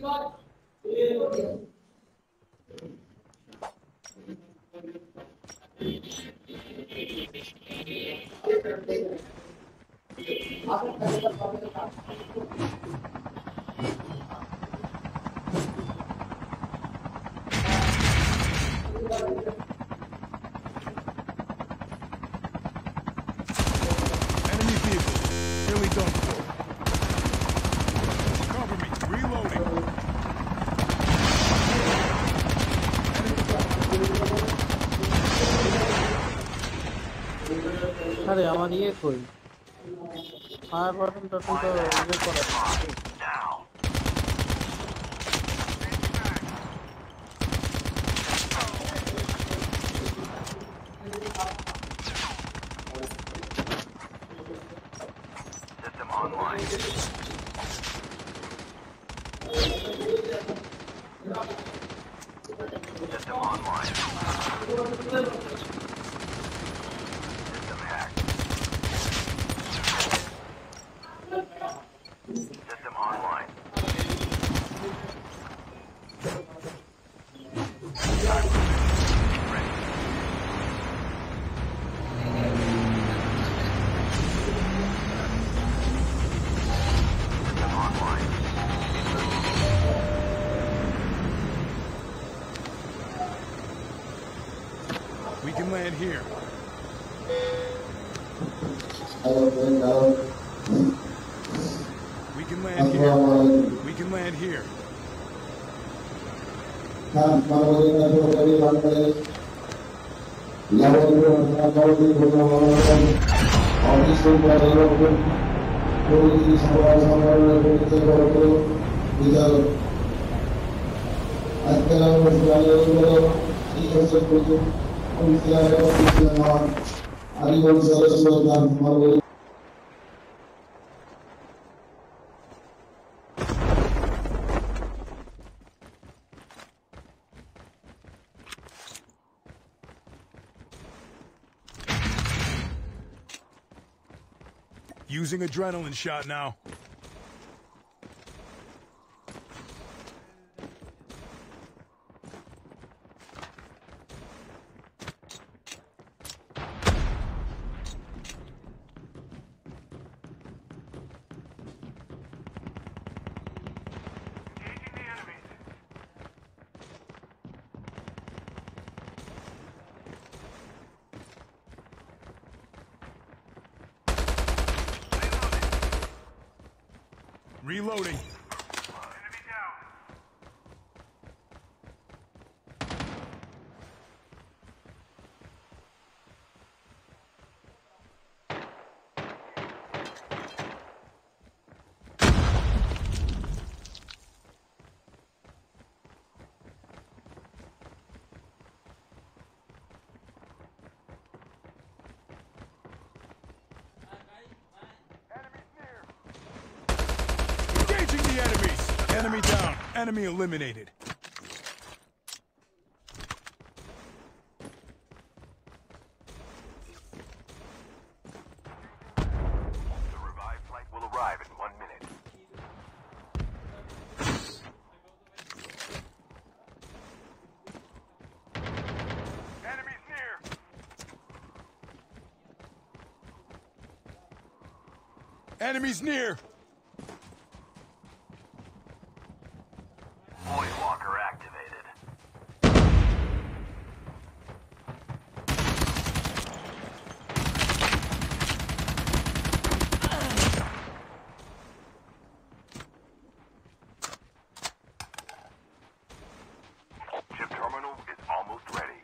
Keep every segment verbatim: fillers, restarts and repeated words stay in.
আরে আমার ইয়ে কই ফায়ার বাটন টাটন তো ইয়ে করা System online. System online. System hacked. System online. We can land here. We can land here. We can land here. Using adrenaline shot now. Reloading. Enemy down. Engaging the enemies. Enemy down. Enemy eliminated. The revived flight will arrive in one minute. Enemies near. Enemies near. Void walker activated. Chip terminal is almost ready.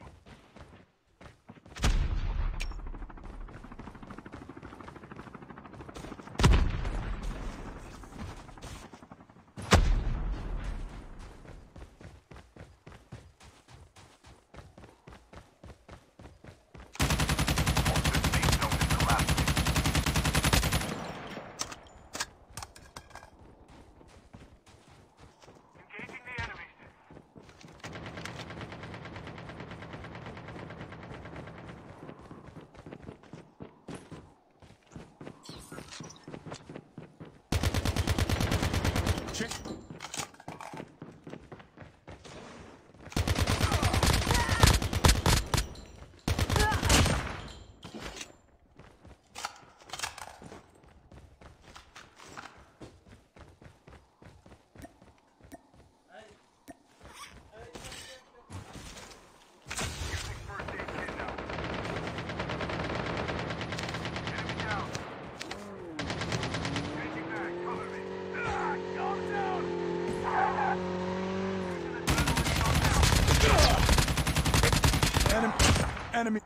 Engaging the enemies. Check. Enemy.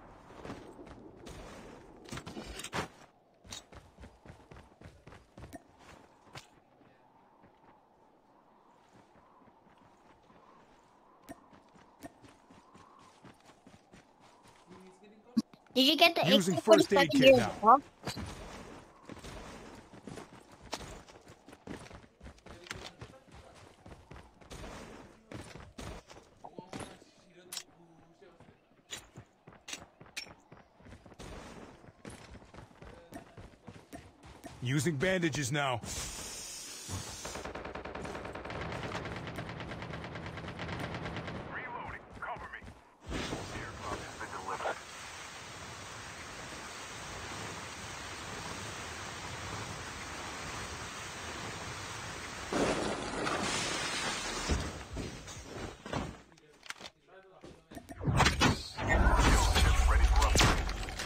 Did you get the Using first aid kit now. Dog? Using bandages now. Reloading. Cover me. Airdrop has been delivered. Ships ready for upgrade.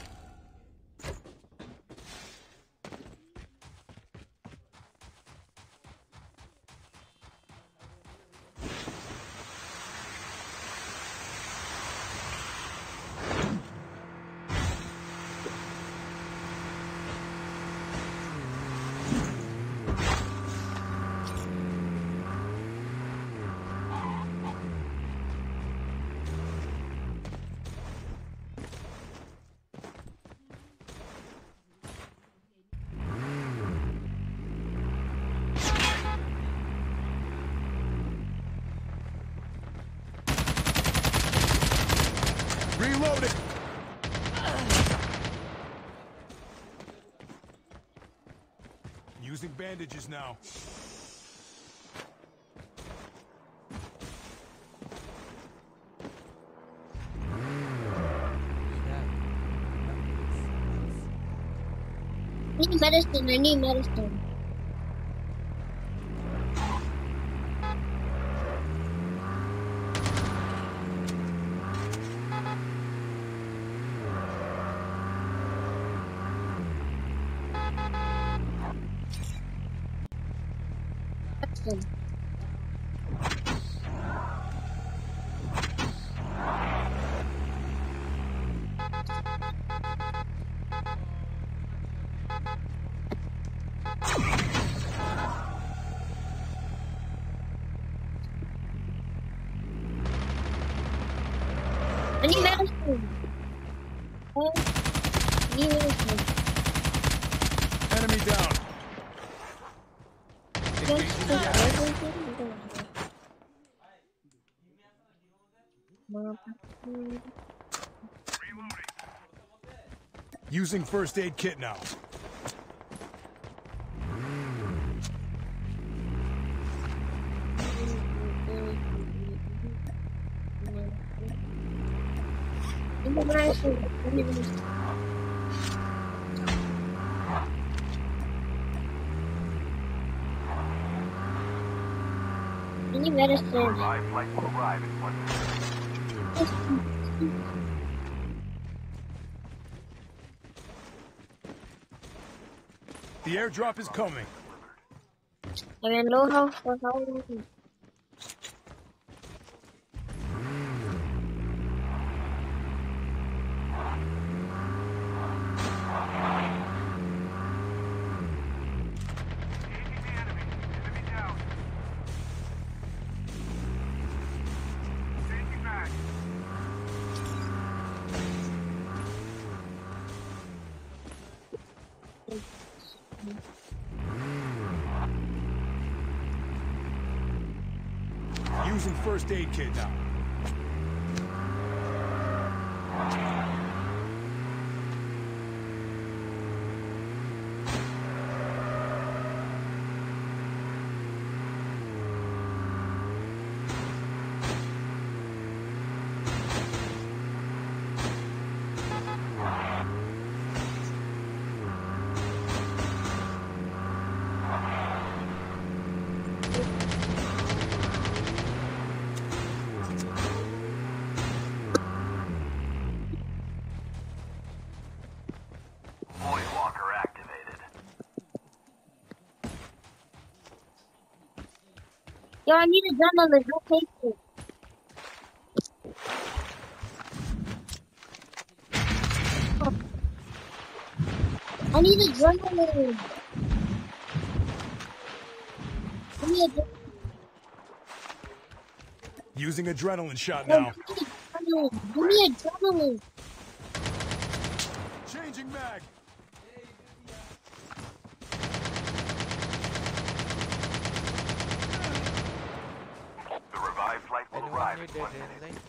Reloading. Using bandages now. I need medicine. I need medicine. Medicine. I need medicine. Oh, I need medicine. Enemy down. Engaging the enemy. Using first aid kit now. I need medicine. Revived flight will arrive in one minute. The airdrop is coming. I'm in low health for how long? Using first aid kit now. Yo, I need a gun on the no take it. I need adrenaline. I need adrenaline. Using adrenaline shot No, now. give me adrenaline. Give me adrenaline. Changing mag. The revived flight will Anyone arrive need in one that minute. line?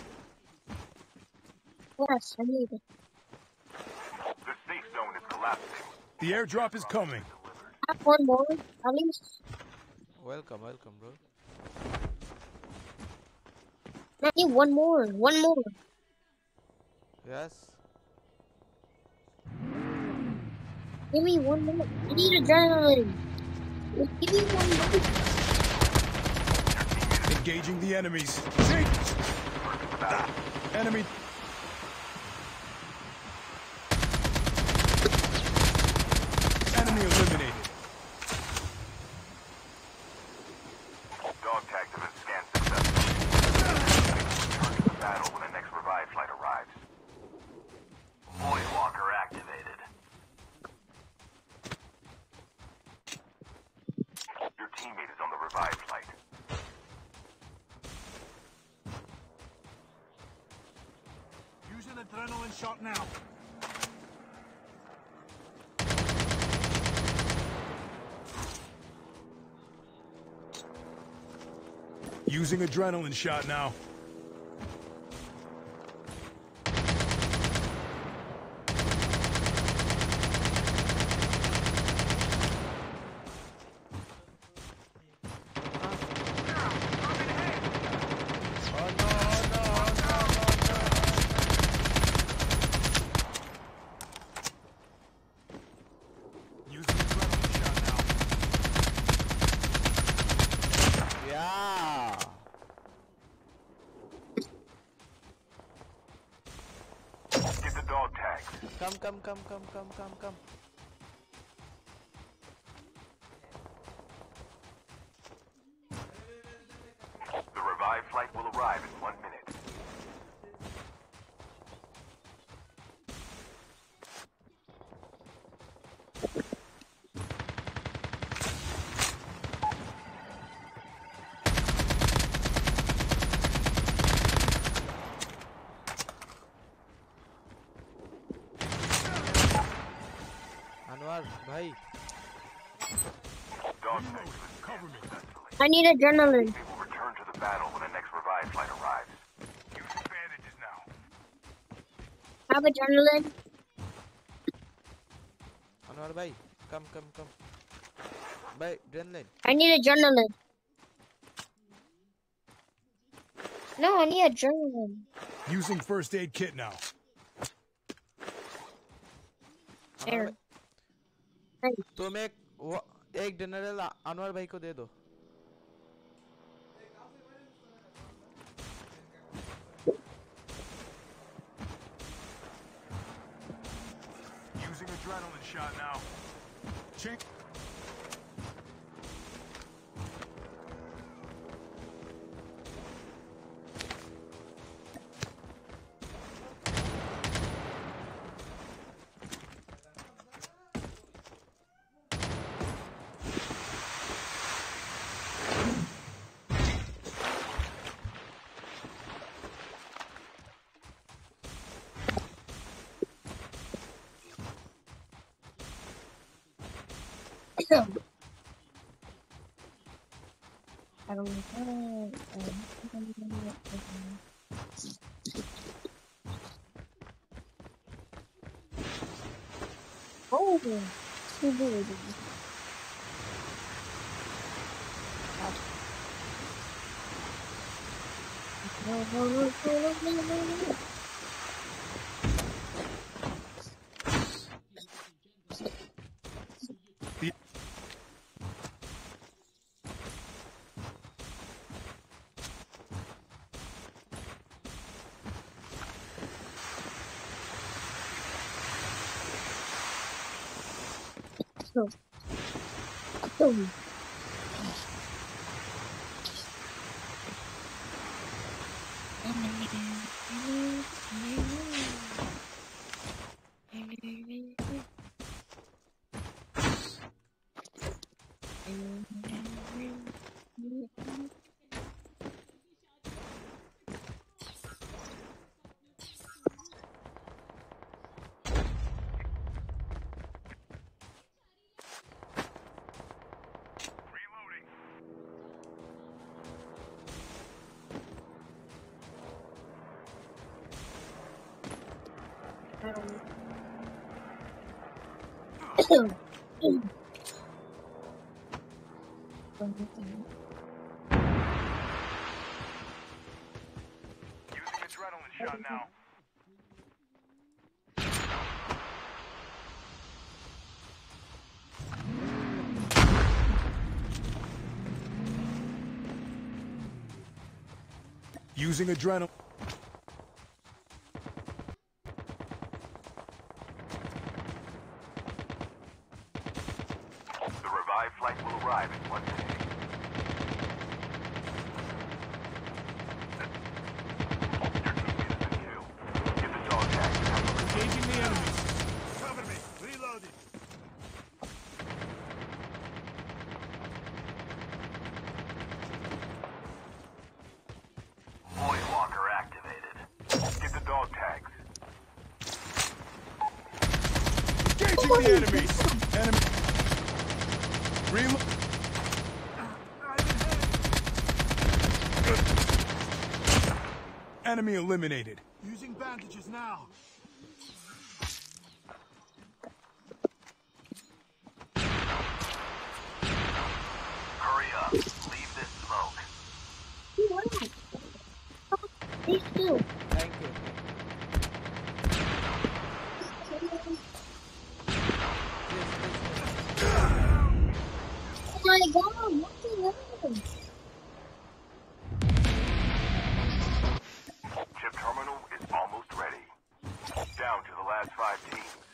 Yes, I need it. The safe zone is collapsing. The airdrop is coming. I have one more, at least. Welcome, welcome, bro. I need one more. One more. Yes. Give me one more. I need adrenaline. Give me one more. Engaging the enemies. Change. Enemy. Enemy eliminated. Dog tags have been scanned successfully. Return to the battle when the next revived flight arrives. Void Walker activated. Your teammate is on the revived flight. Use an adrenaline shot now. Using adrenaline shot now. Oh no, oh no, oh no, Using adrenaline shot now. oh no. Yeah. Get the dog tags. Come, come, come, come, come, come, come. The revived flight will arrive in one minute. Anwar, bhai. Dog tags have been Cover scanned me. successfully. I need adrenaline. They will return to the battle when the next revived flight arrives. Use bandages now. Have adrenaline. Anwar, bhai. Come, come, come. Bhai, adrenaline. I need adrenaline. No, I need adrenaline. Using first aid kit now. Anwar, There. bhai, Hey, तुम एक वो एक general Anwar भाई को दे दो. Using adrenaline shot now. Chink. I don't know. Oh, too good. No, no, no, no, no, no, no, no. So, so. Using adrenaline shot now. Using adrenaline. The revived flight will arrive in one minute. Your teammate has been killed. Get the dog tag. Engaging the enemies. Cover me. Reloading. Void walker activated. Get the dog tags. Engaging the enemies. Enemy. Reload. Enemy eliminated. Using bandages now. Hurry up. Leave this smoke. These two. Thank you. Oh my god, what the hell? Chip terminal is almost ready. Down to the last five teams.